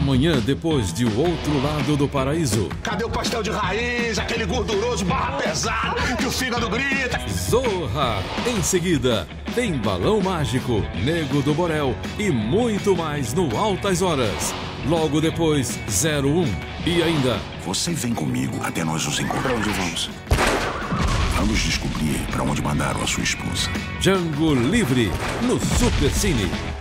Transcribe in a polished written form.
Amanhã, depois de O Outro Lado do Paraíso. Cadê o pastel de raiz, aquele gorduroso barra pesado que o fígado grita? Zorra! Em seguida, tem Balão Mágico, Nego do Borel e muito mais no Altas Horas. Logo depois, 01. E ainda... Você vem comigo até nós nos encontrarmos. Pra onde vamos? Vamos descobrir para onde mandaram a sua esposa. Django Livre, no Super Cine.